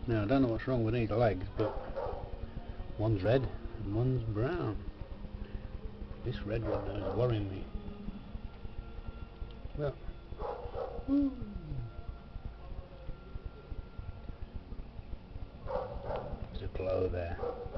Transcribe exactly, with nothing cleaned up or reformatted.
Now I don't know what's wrong with these legs, but one's red and one's brown. This red one is worrying me. Well, woo. There's a glow there.